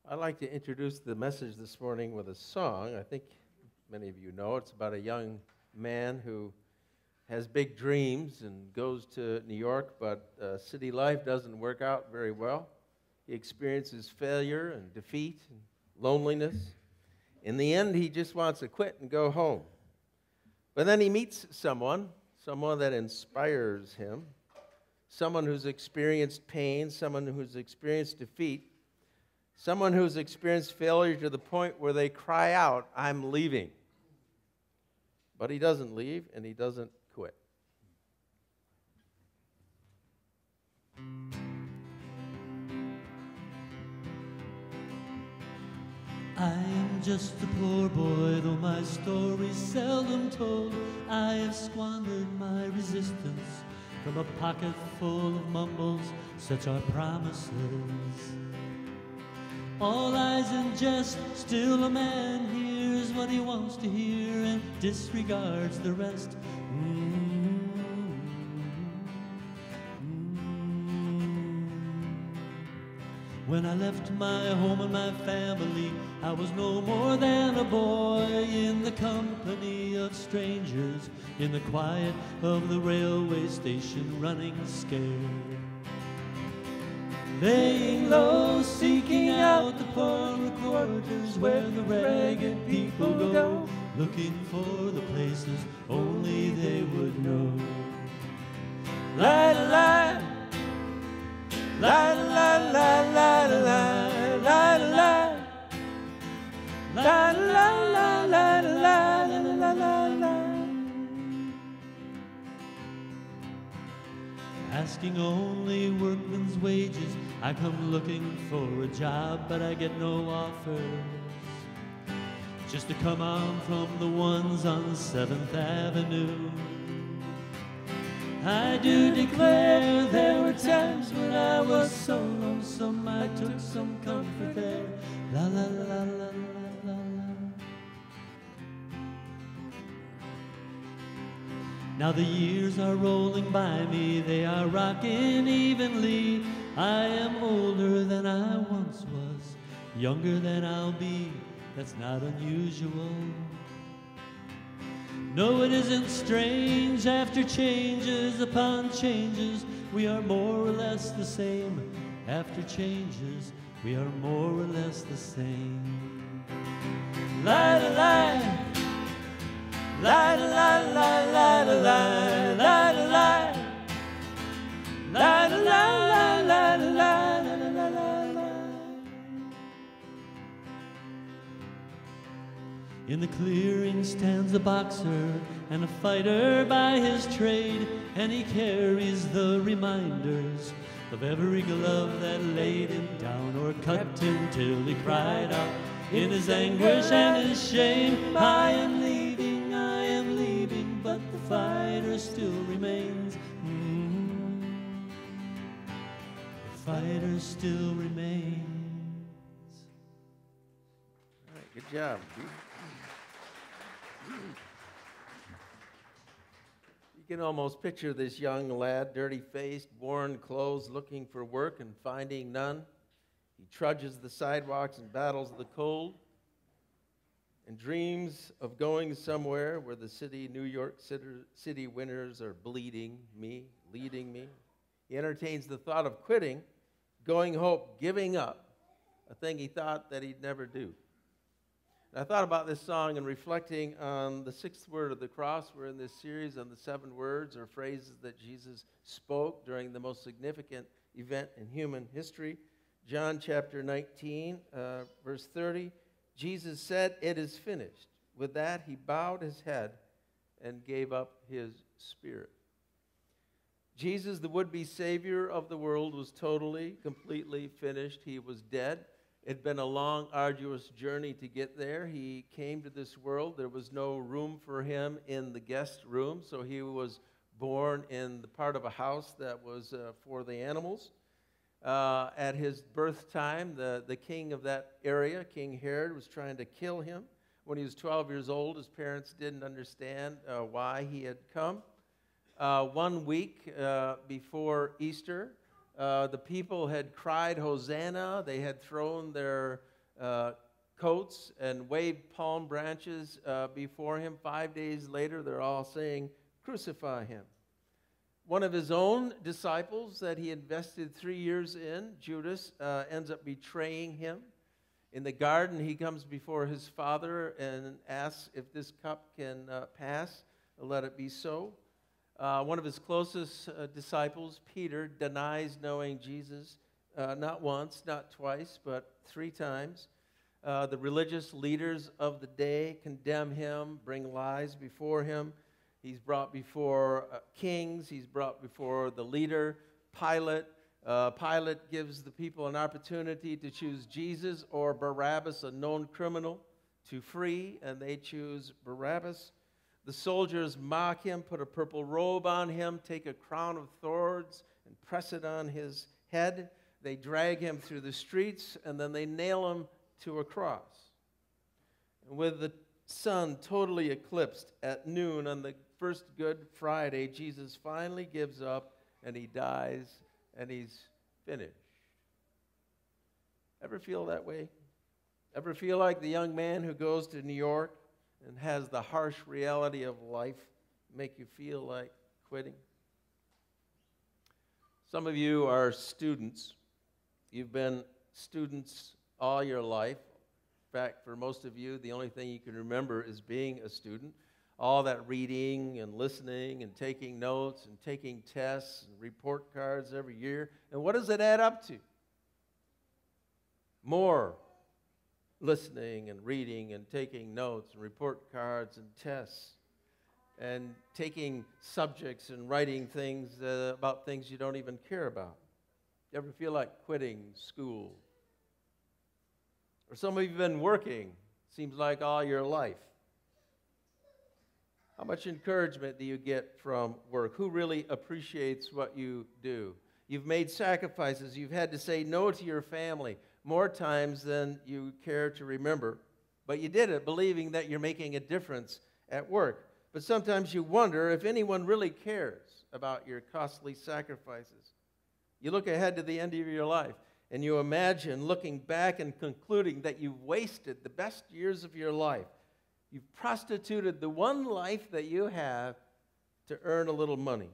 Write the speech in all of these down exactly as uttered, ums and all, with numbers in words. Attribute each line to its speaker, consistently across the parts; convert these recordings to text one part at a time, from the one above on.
Speaker 1: I'd like to introduce the message this morning with a song. I think many of you know it's about a young man who has big dreams and goes to New York, but uh, city life doesn't work out very well. He experiences failure and defeat and loneliness. In the end, he just wants to quit and go home. But then he meets someone, someone that inspires him, someone who's experienced pain, someone who's experienced defeat, someone who's experienced failure to the point where they cry out, "I'm leaving." But he doesn't leave, and he doesn't quit.
Speaker 2: I am just a poor boy, though my story's seldom told. I have squandered my resistance from a pocket full of mumbles, such are promises. All lies and jest, still a man hears what he wants to hear and disregards the rest. Mm-hmm. Mm-hmm. When I left my home and my family, I was no more than a boy in the company of strangers, in the quiet of the railway station, running scared. Laying low, seeking out the poorer quarters where the ragged people go, looking for the places only they would know. La-la-la, la-la-la-la-la-la, la-la-la, la-la-la-la-la-la-la-la-la. Asking only workman's wages, I come looking for a job, but I get no offers. Just to come on from the ones on seventh Avenue. I do declare there were times when I was so lonesome, I took some comfort there. La la la la la la la. Now the years are rolling by me, they are rocking evenly. I am older than I once was, younger than I'll be, that's not unusual. No, it isn't strange, after changes upon changes, we are more or less the same. After changes, we are more or less the same. La-la-la, la-la-la-la-la-la, la-la-la, la-la-la-la-la-la-la-la-la. In the clearing stands a boxer and a fighter by his trade, and he carries the reminders of every glove that laid him down or cut him till he cried out in his anguish and his shame, I am leaving, I am leaving, but the fighter still remains. Mm-hmm. The fighter still remains.
Speaker 1: All right, good job. You can almost picture this young lad, dirty-faced, worn clothes, looking for work and finding none. He trudges the sidewalks and battles the cold and dreams of going somewhere where the city, New York City winters are bleeding me, leading me. He entertains the thought of quitting, going home, giving up, a thing he thought that he'd never do. I thought about this song and reflecting on the sixth word of the cross. We're in this series on the seven words or phrases that Jesus spoke during the most significant event in human history. John chapter nineteen, uh, verse thirty, Jesus said, "It is finished." With that, he bowed his head and gave up his spirit. Jesus, the would-be Savior of the world, was totally, completely finished. He was dead. It had been a long, arduous journey to get there. He came to this world. There was no room for him in the guest room, so he was born in the part of a house that was uh, for the animals. Uh, at his birth time, the, the king of that area, King Herod, was trying to kill him. When he was twelve years old, his parents didn't understand uh, why he had come. Uh, one week uh, before Easter, Uh, the people had cried Hosanna. They had thrown their uh, coats and waved palm branches uh, before him. Five days later, they're all saying, "Crucify him." One of his own disciples that he invested three years in, Judas, uh, ends up betraying him. In the garden, he comes before his father and asks if this cup can uh, pass, let it be so. Uh, one of his closest uh, disciples, Peter, denies knowing Jesus, uh, not once, not twice, but three times. Uh, the religious leaders of the day condemn him, bring lies before him. He's brought before uh, kings. He's brought before the leader, Pilate. Uh, Pilate gives the people an opportunity to choose Jesus or Barabbas, a known criminal, to free, and they choose Barabbas. The soldiers mock him, put a purple robe on him, take a crown of thorns and press it on his head. They drag him through the streets, and then they nail him to a cross. And with the sun totally eclipsed at noon on the first Good Friday, Jesus finally gives up, and he dies, and he's finished. Ever feel that way? Ever feel like the young man who goes to New York and has the harsh reality of life make you feel like quitting? Some of you are students. You've been students all your life. In fact, for most of you, the only thing you can remember is being a student. All that reading and listening and taking notes and taking tests and report cards every year. And what does it add up to? More listening and reading and taking notes and report cards and tests and taking subjects and writing things uh, about things you don't even care about. You ever feel like quitting school? Or some of you have been working, seems like all your life. How much encouragement do you get from work? Who really appreciates what you do? You've made sacrifices. You've had to say no to your family more times than you care to remember. But you did it believing that you're making a difference at work. But sometimes you wonder if anyone really cares about your costly sacrifices. You look ahead to the end of your life, and you imagine looking back and concluding that you've wasted the best years of your life. You've prostituted the one life that you have to earn a little money.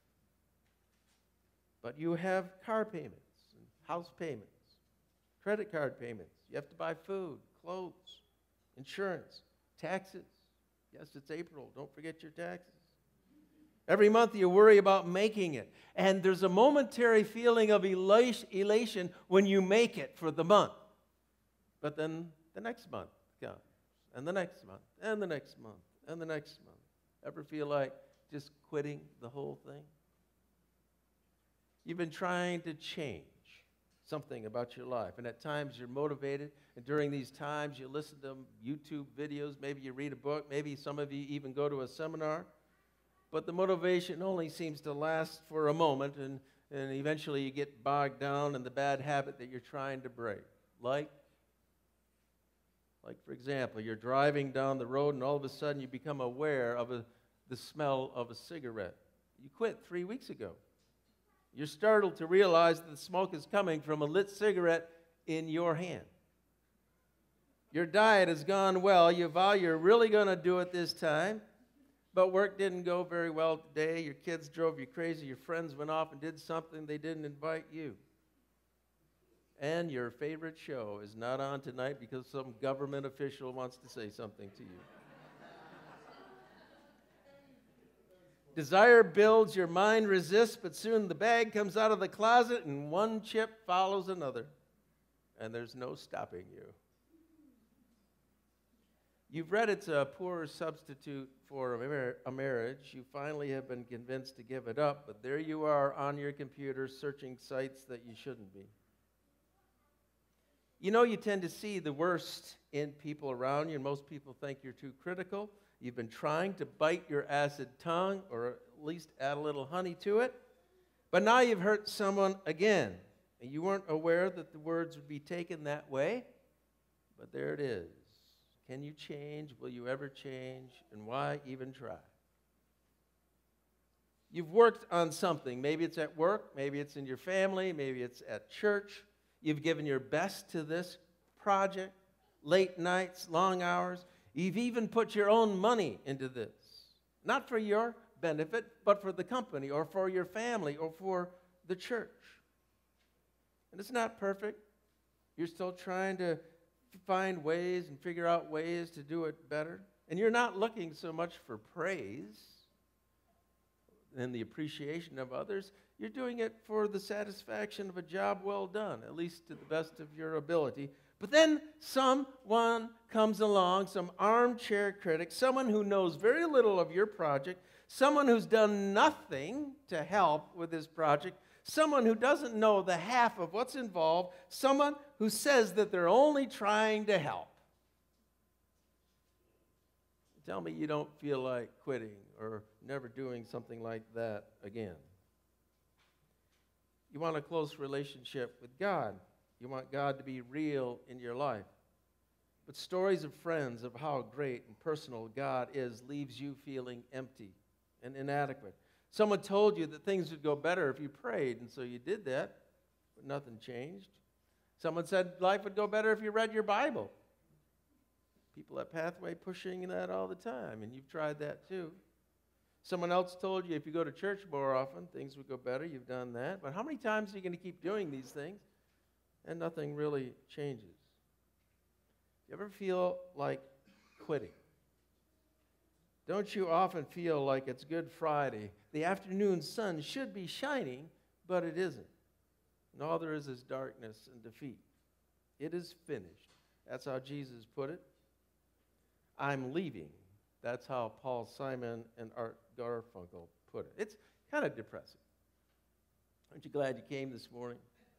Speaker 1: But you have car payments, and house payments, credit card payments. You have to buy food, clothes, insurance, taxes. Yes, it's April. Don't forget your taxes. Every month you worry about making it. And there's a momentary feeling of elation when you make it for the month. But then the next month comes. And the next month, and the next month, and the next month. Ever feel like just quitting the whole thing? You've been trying to change something about your life, and at times you're motivated, and during these times you listen to YouTube videos, maybe you read a book, maybe some of you even go to a seminar, but the motivation only seems to last for a moment, and, and eventually you get bogged down in the bad habit that you're trying to break. Like Like, for example, you're driving down the road and all of a sudden you become aware of a, the smell of a cigarette. You quit three weeks ago. You're startled to realize that the smoke is coming from a lit cigarette in your hand. Your diet has gone well. You vow you're really going to do it this time, but work didn't go very well today. Your kids drove you crazy. Your friends went off and did something they didn't invite you. And your favorite show is not on tonight because some government official wants to say something to you. Desire builds, your mind resists, but soon the bag comes out of the closet and one chip follows another, and there's no stopping you. You've read it's a poor substitute for a, mar- a marriage. You finally have been convinced to give it up, but there you are on your computer searching sites that you shouldn't be. You know, you tend to see the worst in people around you, and most people think you're too critical. You've been trying to bite your acid tongue, or at least add a little honey to it, but now you've hurt someone again, and you weren't aware that the words would be taken that way, but there it is. Can you change? Will you ever change? And why even try? You've worked on something. Maybe it's at work, maybe it's in your family, maybe it's at church. You've given your best to this project, late nights, long hours. You've even put your own money into this. Not for your benefit, but for the company or for your family or for the church. And it's not perfect. You're still trying to find ways and figure out ways to do it better. And you're not looking so much for praise and the appreciation of others. You're doing it for the satisfaction of a job well done, at least to the best of your ability. But then someone comes along, some armchair critic, someone who knows very little of your project, someone who's done nothing to help with this project, someone who doesn't know the half of what's involved, someone who says that they're only trying to help. Tell me you don't feel like quitting or never doing something like that again. You want a close relationship with God. You want God to be real in your life. But stories of friends of how great and personal God is leaves you feeling empty and inadequate. Someone told you that things would go better if you prayed, and so you did that, but nothing changed. Someone said life would go better if you read your Bible. People at Pathway pushing that all the time, and you've tried that too. Someone else told you if you go to church more often, things would go better. You've done that. But how many times are you going to keep doing these things, and nothing really changes? You ever feel like quitting? Don't you often feel like it's Good Friday? The afternoon sun should be shining, but it isn't. And all there is is darkness and defeat. It is finished. That's how Jesus put it. I'm leaving. That's how Paul Simon and Art Garfunkel put it. It's kind of depressing. Aren't you glad you came this morning?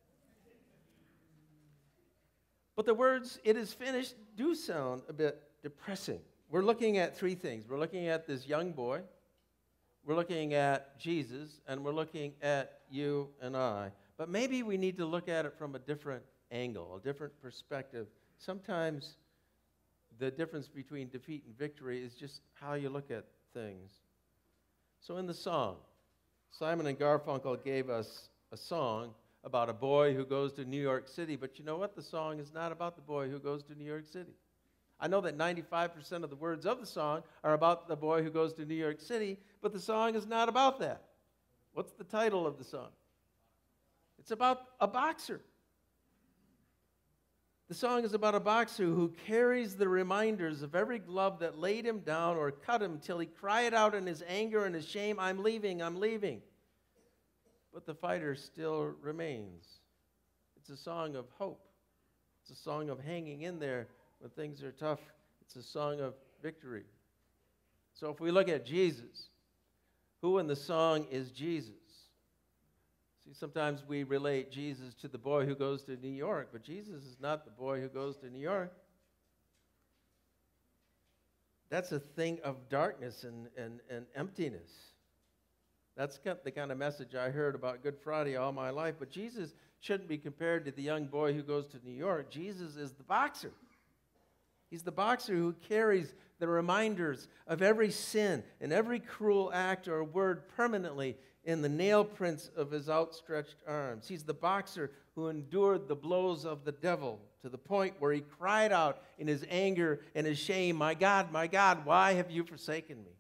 Speaker 1: But the words, "it is finished," do sound a bit depressing. We're looking at three things. We're looking at this young boy, we're looking at Jesus, and we're looking at you and I. But maybe we need to look at it from a different angle, a different perspective. Sometimes the difference between defeat and victory is just how you look at things. So in the song, Simon and Garfunkel gave us a song about a boy who goes to New York City, but you know what? The song is not about the boy who goes to New York City. I know that ninety-five percent of the words of the song are about the boy who goes to New York City, but the song is not about that. What's the title of the song? It's about a boxer. The song is about a boxer who carries the reminders of every glove that laid him down or cut him till he cried out in his anger and his shame, "I'm leaving, I'm leaving." But the fighter still remains. It's a song of hope. It's a song of hanging in there when things are tough. It's a song of victory. So if we look at Jesus, who in the song is Jesus? See, sometimes we relate Jesus to the boy who goes to New York, but Jesus is not the boy who goes to New York. That's a thing of darkness and, and, and emptiness. That's the kind of message I heard about Good Friday all my life, but Jesus shouldn't be compared to the young boy who goes to New York. Jesus is the boxer. He's the boxer who carries the reminders of every sin and every cruel act or word permanently in the nail prints of his outstretched arms. He's the boxer who endured the blows of the devil to the point where he cried out in his anger and his shame, "My God, my God, why have you forsaken me?"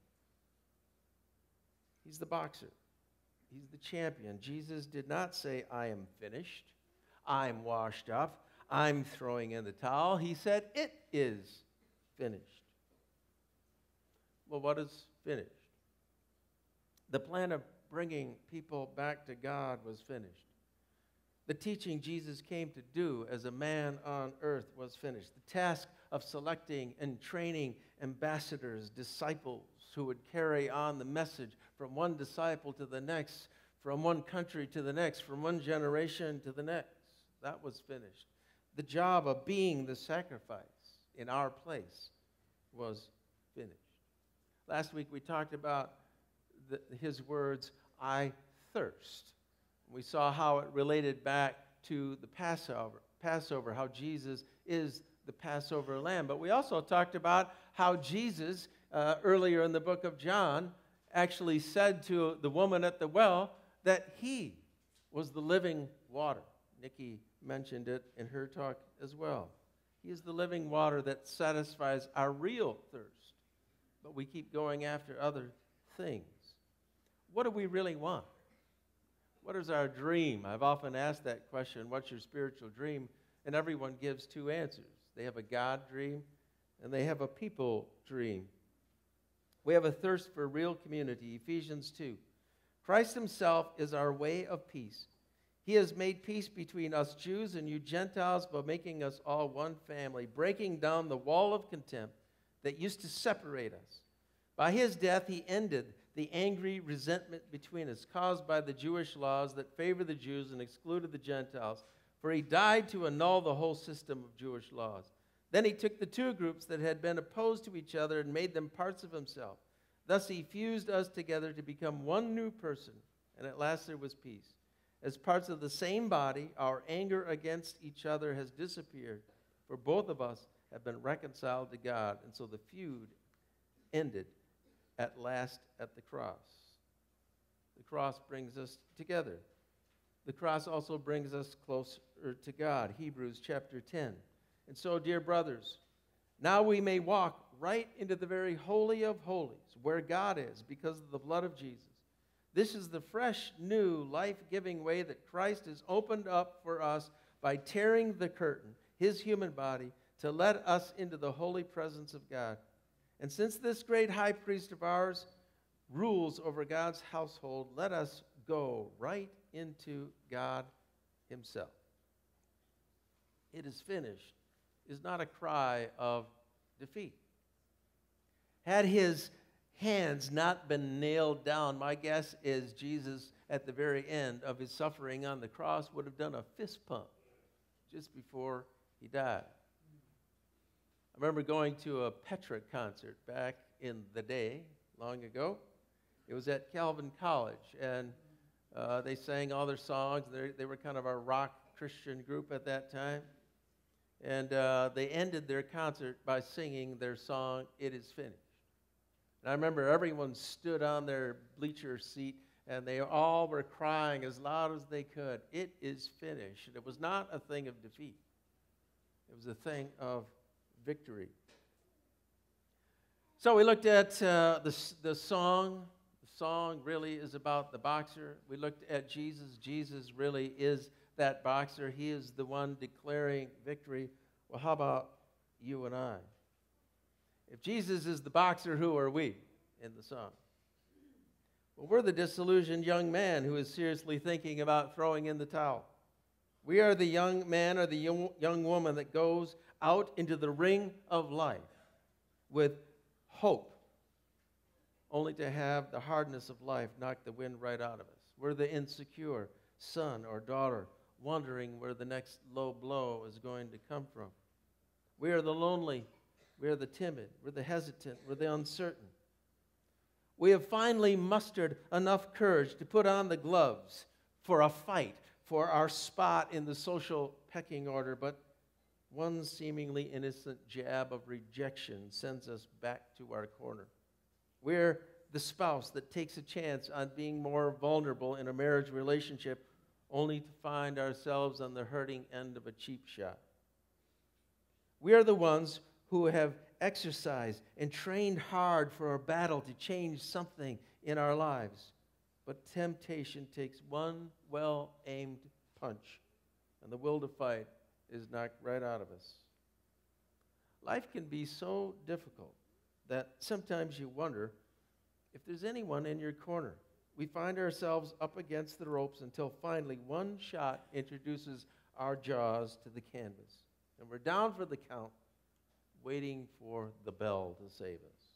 Speaker 1: He's the boxer. He's the champion. Jesus did not say, "I am finished. I'm washed up. I'm throwing in the towel." He said, "It is finished." Well, what is finished? The plan of bringing people back to God was finished. The teaching Jesus came to do as a man on earth was finished. The task of selecting and training ambassadors, disciples who would carry on the message from one disciple to the next, from one country to the next, from one generation to the next, that was finished. The job of being the sacrifice in our place was finished. Last week we talked about the, his words, "I thirst." We saw how it related back to the Passover, Passover, how Jesus is the Passover lamb. But we also talked about how Jesus, uh, earlier in the book of John, actually said to the woman at the well that he was the living water. Nikki mentioned it in her talk as well. He is the living water that satisfies our real thirst. But we keep going after other things. What do we really want? What is our dream? I've often asked that question, what's your spiritual dream? And everyone gives two answers. They have a God dream and they have a people dream. We have a thirst for real community, Ephesians two. Christ himself is our way of peace. He has made peace between us Jews and you Gentiles by making us all one family, breaking down the wall of contempt that used to separate us. By his death, he ended the angry resentment between us caused by the Jewish laws that favor the Jews and excluded the Gentiles, for he died to annul the whole system of Jewish laws. Then he took the two groups that had been opposed to each other and made them parts of himself. Thus he fused us together to become one new person, and at last there was peace. As parts of the same body, our anger against each other has disappeared, for both of us have been reconciled to God, and so the feud ended at last at the cross. The cross brings us together. The cross also brings us closer to God, Hebrews chapter ten. And so, dear brothers, now we may walk right into the very holy of holies, where God is, because of the blood of Jesus. This is the fresh, new, life-giving way that Christ has opened up for us by tearing the curtain, his human body, to let us into the holy presence of God. And since this great high priest of ours rules over God's household, let us go right into God himself. It is finished is not a cry of defeat. Had his hands not been nailed down, my guess is Jesus, at the very end of his suffering on the cross, would have done a fist pump just before he died. I remember going to a Petra concert back in the day, long ago. It was at Calvin College, and uh, they sang all their songs. They, they were kind of a rock Christian group at that time. And uh, they ended their concert by singing their song, "It Is Finished." And I remember everyone stood on their bleacher seat, and they all were crying as loud as they could, "It is finished." And it was not a thing of defeat. It was a thing of victory. So we looked at uh, the, the song. The song really is about the boxer. We looked at Jesus. Jesus really is that boxer. He is the one declaring victory. Well, how about you and I? If Jesus is the boxer, who are we in the song? Well, we're the disillusioned young man who is seriously thinking about throwing in the towel. We are the young man or the young, young woman that goes out into the ring of life with hope, only to have the hardness of life knock the wind right out of us. We're the insecure son or daughter wondering where the next low blow is going to come from. We are the lonely. We are the timid. We're the hesitant. We're the uncertain. We have finally mustered enough courage to put on the gloves for a fight, for our spot in the social pecking order, but one seemingly innocent jab of rejection sends us back to our corner. We're the spouse that takes a chance on being more vulnerable in a marriage relationship, only to find ourselves on the hurting end of a cheap shot. We are the ones who have exercised and trained hard for a battle to change something in our lives. But temptation takes one well-aimed punch, and the will to fight is knocked right out of us. Life can be so difficult that sometimes you wonder if there's anyone in your corner. We find ourselves up against the ropes until finally one shot introduces our jaws to the canvas. And we're down for the count, waiting for the bell to save us.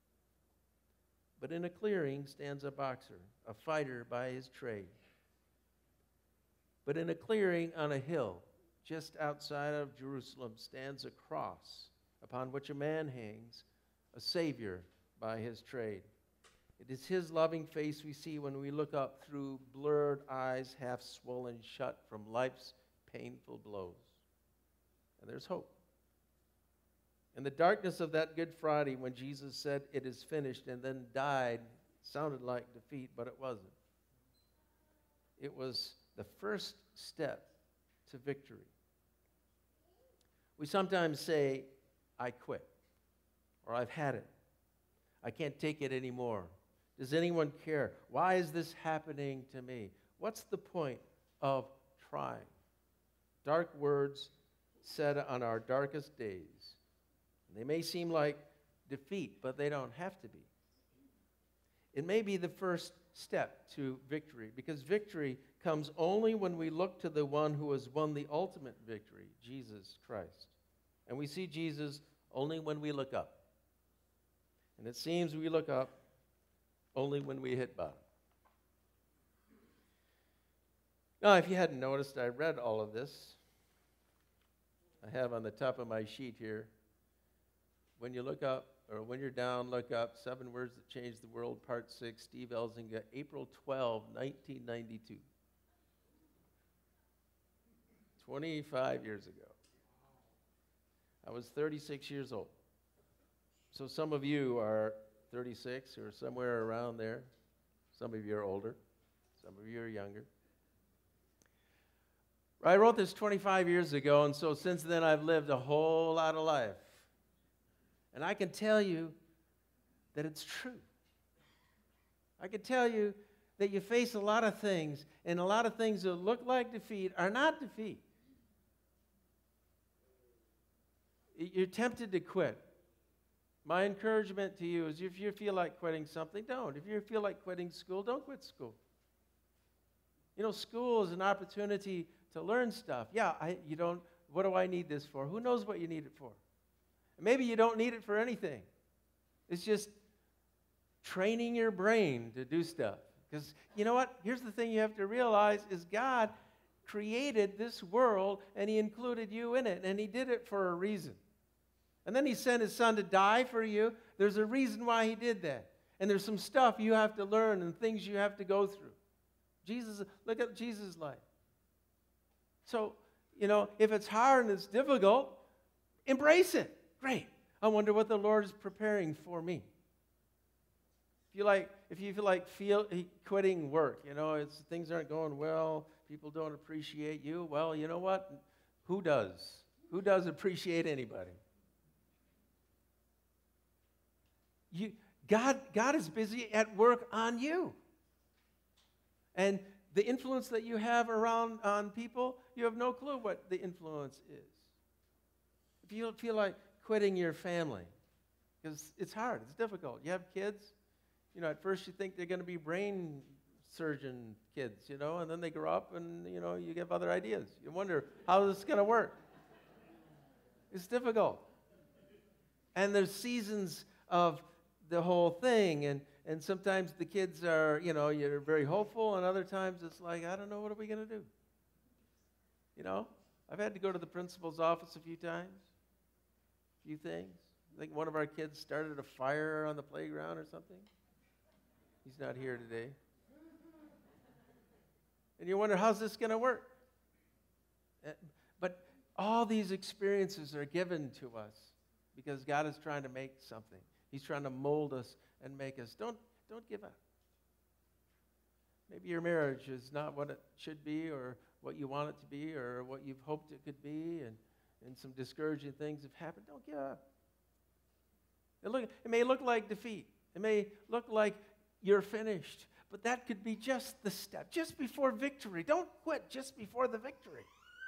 Speaker 1: But in a clearing stands a boxer, a fighter by his trade. But in a clearing on a hill, just outside of Jerusalem, stands a cross upon which a man hangs, a Savior by his trade. It is his loving face we see when we look up through blurred eyes, half swollen shut from life's painful blows. And there's hope. In the darkness of that Good Friday, when Jesus said, "It is finished," and then died, sounded like defeat, but it wasn't. It was the first step to victory. We sometimes say, I quit, or I've had it. I can't take it anymore. Does anyone care? Why is this happening to me? What's the point of trying? Dark words said on our darkest days. They may seem like defeat, but they don't have to be. It may be the first step to victory, because victory comes only when we look to the one who has won the ultimate victory, Jesus Christ. And we see Jesus only when we look up. And it seems we look up only when we hit bottom. Now, if you hadn't noticed, I read all of this. I have on the top of my sheet here, when you look up, or when you're down, look up, Seven Words That Changed the World, Part six, Steve Elzinga, April twelfth, nineteen ninety-two. twenty-five years ago. I was thirty-six years old. So some of you are thirty-six or somewhere around there. Some of you are older. Some of you are younger. I wrote this twenty-five years ago, and so since then I've lived a whole lot of life. And I can tell you that it's true. I can tell you that you face a lot of things, and a lot of things that look like defeat are not defeat. You're tempted to quit. My encouragement to you is if you feel like quitting something, don't. If you feel like quitting school, don't quit school. You know, school is an opportunity to learn stuff. Yeah, I, you don't, what do I need this for? Who knows what you need it for? Maybe you don't need it for anything. It's just training your brain to do stuff. Because you know what? Here's the thing you have to realize is God created this world, and he included you in it, and he did it for a reason. And then he sent his son to die for you. There's a reason why he did that. And there's some stuff you have to learn and things you have to go through. Jesus, look at Jesus' life. So, you know, if it's hard and it's difficult, embrace it. Great. I wonder what the Lord is preparing for me. If you like, if you feel like feel quitting work, you know, it's things aren't going well, people don't appreciate you. Well, you know what? Who does? Who does appreciate anybody? You, God, God is busy at work on you. And the influence that you have around on people, you have no clue what the influence is. If you feel like quitting your family, because it's hard, it's difficult. You have kids, you know, at first you think they're going to be brain surgeon kids, you know, and then they grow up and, you know, you have other ideas. You wonder, how is this going to work? It's difficult. And there's seasons of the whole thing, and, and sometimes the kids are, you know, you're very hopeful, and other times it's like, I don't know, what are we going to do? You know, I've had to go to the principal's office a few times, a few things. I think one of our kids started a fire on the playground or something. He's not here today. And you wonder, how's this going to work? But all these experiences are given to us because God is trying to make something. He's trying to mold us and make us. Don't, don't give up. Maybe your marriage is not what it should be or what you want it to be or what you've hoped it could be, and, and some discouraging things have happened. Don't give up. It, look, it may look like defeat. It may look like you're finished, but that could be just the step, just before victory. Don't quit just before the victory.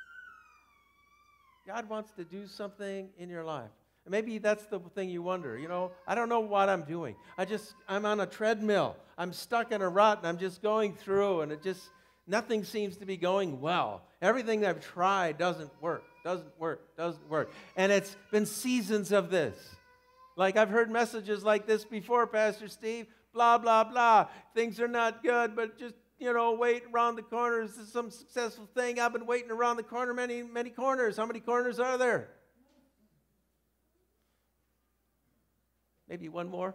Speaker 1: God wants to do something in your life. And maybe that's the thing you wonder, you know, I don't know what I'm doing. I just, I'm on a treadmill. I'm stuck in a rut, and I'm just going through, and it just, nothing seems to be going well. Everything I've tried doesn't work, doesn't work, doesn't work. And it's been seasons of this. Like I've heard messages like this before, Pastor Steve, blah, blah, blah. Things are not good, but just, you know, wait around the corners. This is some successful thing. I've been waiting around the corner, many, many corners. How many corners are there? Maybe one more?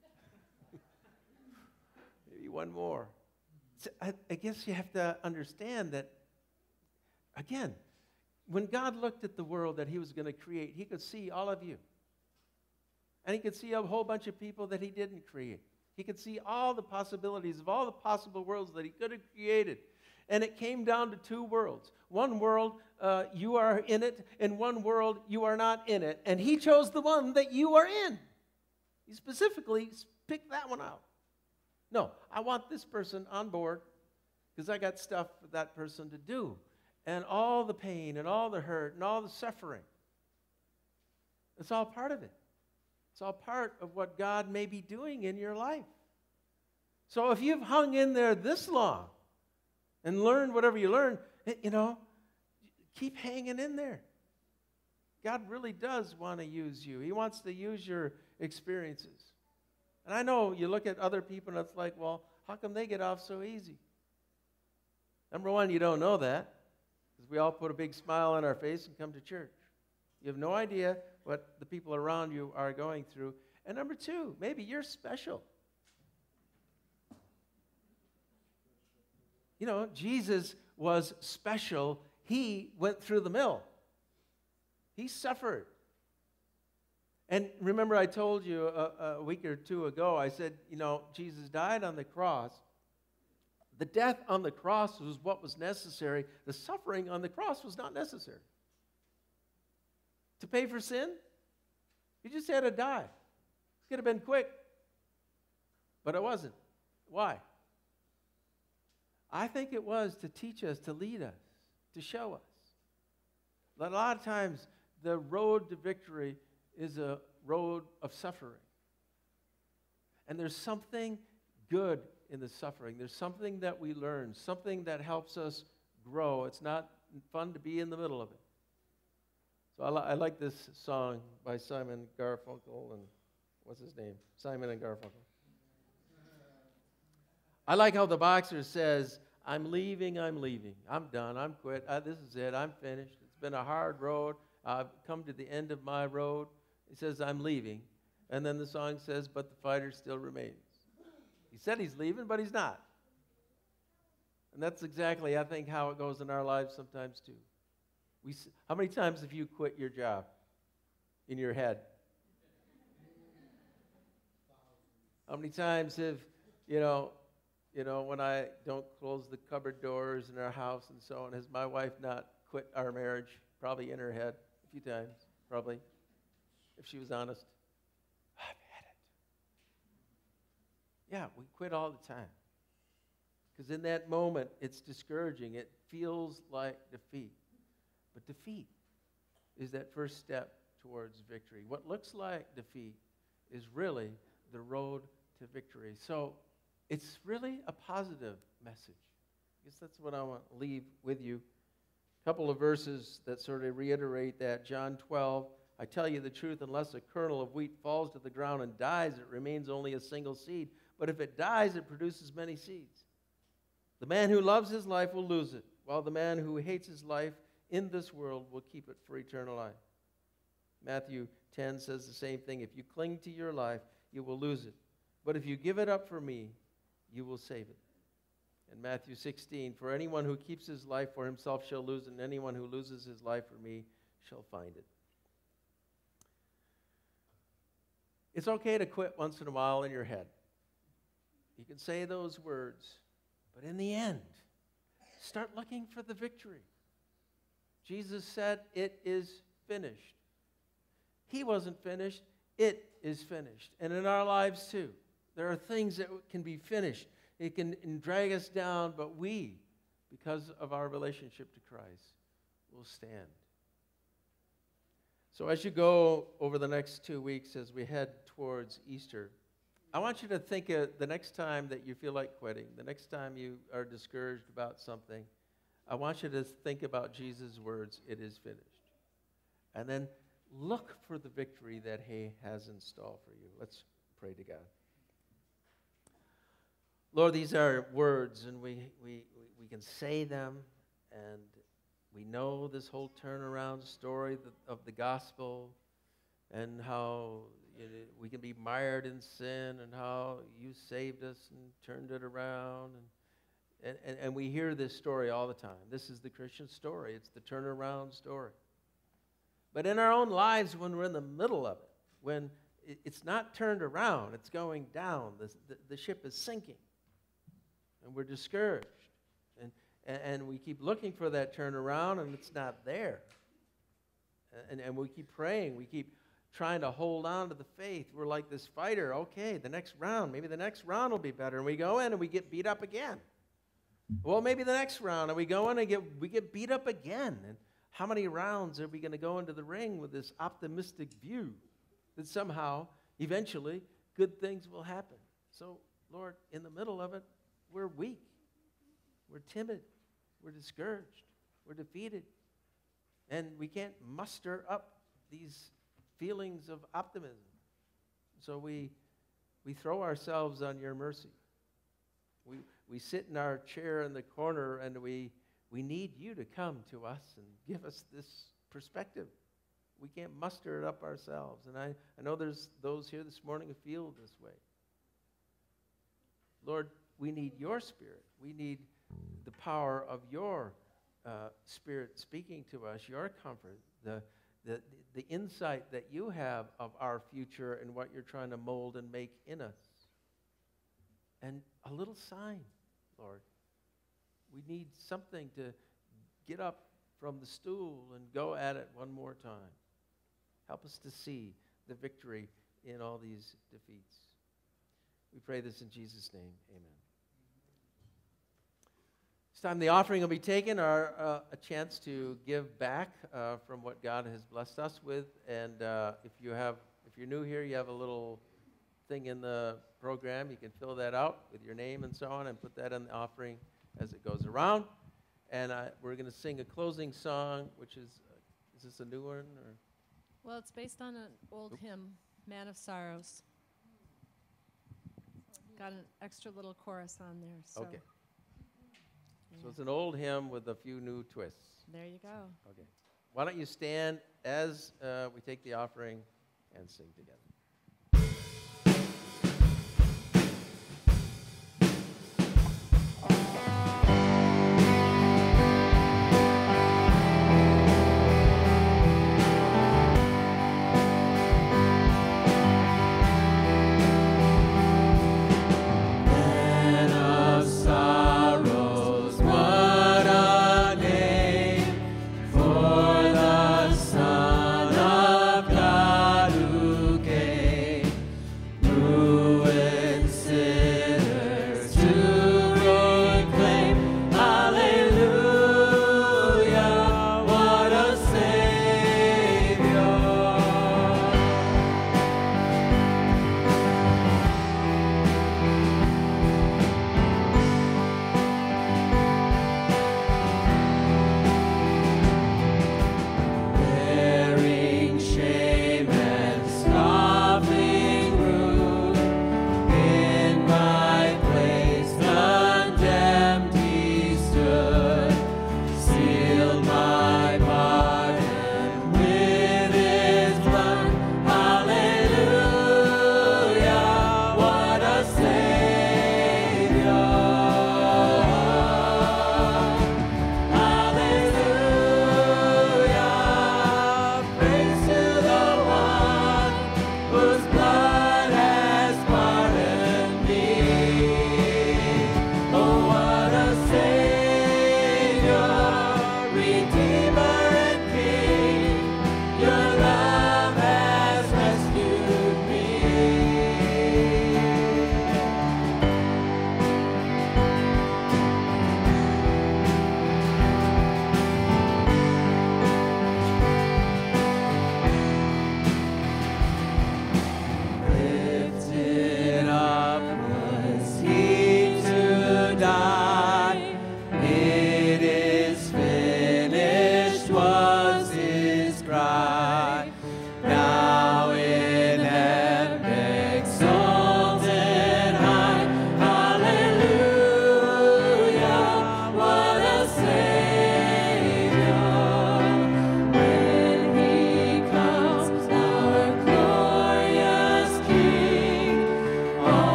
Speaker 1: Maybe one more. So I, I guess you have to understand that, again, when God looked at the world that he was going to create, he could see all of you. And he could see a whole bunch of people that he didn't create. He could see all the possibilities of all the possible worlds that he could have created. And it came down to two worlds. One world, uh, you are in it, and one world, you are not in it. And he chose the one that you are in. He specifically picked that one out. No, I want this person on board because I got stuff for that person to do. And all the pain and all the hurt and all the suffering. It's all part of it. It's all part of what God may be doing in your life. So if you've hung in there this long and learned whatever you learned, you know, keep hanging in there. God really does want to use you. He wants to use your experiences. And I know you look at other people and it's like, well, how come they get off so easy? Number one, you don't know that because we all put a big smile on our face and come to church. You have no idea what the people around you are going through. And number two, maybe you're special. You know, Jesus was special. He went through the mill. He suffered. And remember I told you a, a week or two ago, I said, you know, Jesus died on the cross. The death on the cross was what was necessary. The suffering on the cross was not necessary. To pay for sin, he just had to die. It could have been quick, but it wasn't. Why? I think it was to teach us, to lead us, to show us. That a lot of times, the road to victory is a road of suffering. And there's something good in the suffering. There's something that we learn, something that helps us grow. It's not fun to be in the middle of it. So I, li- I like this song by Simon Garfunkel and what's his name? Simon and Garfunkel. I like how the boxer says, I'm leaving, I'm leaving. I'm done, I'm quit. I, this is it, I'm finished. It's been a hard road. I've come to the end of my road. He says, I'm leaving. And then the song says, but the fighter still remains. He said he's leaving, but he's not. And that's exactly, I think, how it goes in our lives sometimes too. We, how many times have you quit your job in your head? How many times have, you know, you know, when I don't close the cupboard doors in our house and so on, has my wife not quit our marriage? Probably in her head a few times, probably, if she was honest. I've had it. Yeah, we quit all the time. Because in that moment, it's discouraging. It feels like defeat. But defeat is that first step towards victory. What looks like defeat is really the road to victory. So it's really a positive message. I guess that's what I want to leave with you. A couple of verses that sort of reiterate that. John twelve, I tell you the truth, unless a kernel of wheat falls to the ground and dies, it remains only a single seed. But if it dies, it produces many seeds. The man who loves his life will lose it, while the man who hates his life in this world will keep it for eternal life. Matthew ten says the same thing. If you cling to your life, you will lose it. But if you give it up for me, you will save it. And Matthew sixteen, for anyone who keeps his life for himself shall lose it, and anyone who loses his life for me shall find it. It's okay to quit once in a while in your head. You can say those words, but in the end, start looking for the victory. Jesus said, it is finished. He wasn't finished. It is finished. And in our lives too, there are things that can be finished. It can drag us down, but we, because of our relationship to Christ, will stand. So as you go over the next two weeks as we head towards Easter, I want you to think of the next time that you feel like quitting, the next time you are discouraged about something, I want you to think about Jesus' words, it is finished. And then look for the victory that He has in store for you. Let's pray to God. Lord, these are words, and we, we, we can say them, and we know this whole turnaround story of the gospel and how you know, we can be mired in sin and how you saved us and turned it around. And, and, and we hear this story all the time. This is the Christian story. It's the turnaround story. But in our own lives, when we're in the middle of it, when it's not turned around, it's going down, the, the, the ship is sinking, and we're discouraged. And, And, and we keep looking for that turnaround, and it's not there. And, and we keep praying. We keep trying to hold on to the faith. We're like this fighter. Okay, the next round, maybe the next round will be better. And we go in and we get beat up again. Well, maybe the next round, and we go in and get, we get beat up again. And how many rounds are we going to go into the ring with this optimistic view that somehow, eventually, good things will happen? So, Lord, in the middle of it, we're weak. We're timid. We're discouraged. We're defeated. And we can't muster up these feelings of optimism. So we, we throw ourselves on your mercy. We, we sit in our chair in the corner, and we, we need you to come to us and give us this perspective. We can't muster it up ourselves. And I, I know there's those here this morning who feel this way. Lord, we need your Spirit. We need the power of your uh, Spirit speaking to us, your comfort, the, the, the insight that you have of our future and what you're trying to mold and make in us. And a little sign, Lord. We need something to get up from the stool and go at it one more time. Help us to see the victory in all these defeats. We pray this in Jesus' name. Amen. This time the offering will be taken, or uh, a chance to give back uh, from what God has blessed us with. And uh, if you have, if you're new here, you have a little thing in the program. You can fill that out with your name and so on, and put that in the offering as it goes around. And uh, we're going to sing a closing song, which is, uh, is this a new one? Or?
Speaker 3: Well, it's based on an old
Speaker 1: Oop.
Speaker 3: hymn, Man of Sorrows. Got an extra little chorus on there. So.
Speaker 1: Okay.
Speaker 3: Yeah.
Speaker 1: So it's an old hymn with a few new twists.
Speaker 3: There you go.
Speaker 1: Okay. Why don't you stand as uh, we take the offering and sing together.
Speaker 4: For the Son of God who came.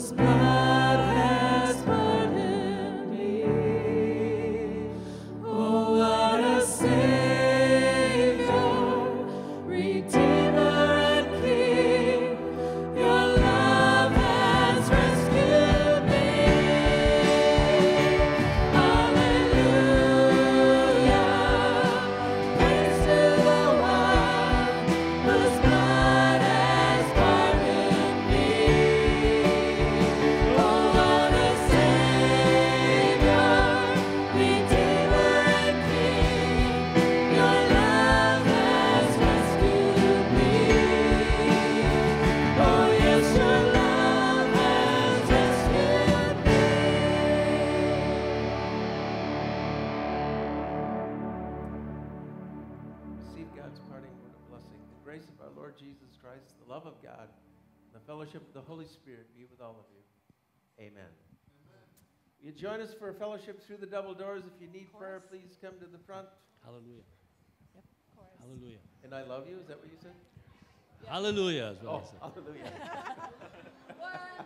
Speaker 2: whose blood has pardoned me. Oh, what a Savior, Redeemer and King, your love has rescued me. Hallelujah, praise to the one whose blood has pardoned me. Oh, what a Savior, Redeemer and King, your love has rescued me. Oh, yes, your love has rescued me.
Speaker 1: Receive God's parting word of blessing. The grace of our Lord Jesus Christ, the love of God, and the fellowship of the Holy Spirit be with all of you. Amen. Will you join us for a fellowship through the double doors? If you need prayer, please come to the front.
Speaker 2: Hallelujah.
Speaker 3: Yep, chorus.
Speaker 2: Hallelujah.
Speaker 1: And I love you, is that what you said?
Speaker 2: Hallelujah is what
Speaker 1: Oh,
Speaker 2: I said.
Speaker 1: hallelujah.
Speaker 3: One,